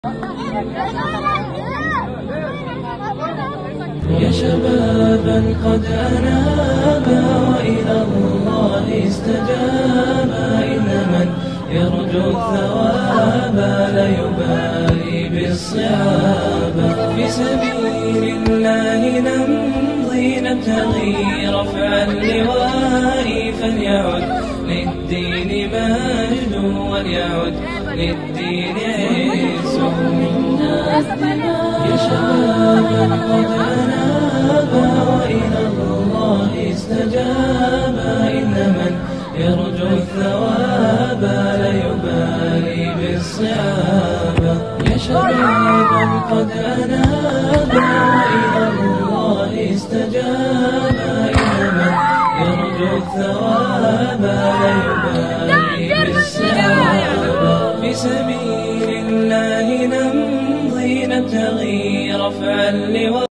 يا شبابا قد أنابا وإلى الله استجابا، إن من يرجو الثواب لا يبالي بالصعاب. في سبيل الله نمضي نبتغي رفع اللواء، فليعد للدين مجد وليعد للدين عز. يا شبابا قد أنابا وإلى الله استجابا، إن من يرجو الثواب لا يبالي بالصعاب. يا شبابا قد أنابا وإلى الله استجابا، إن من يرجو الثواب لا يبالي بالصعاب. في سبيل الله نمضي نبتغي رفع اللواء.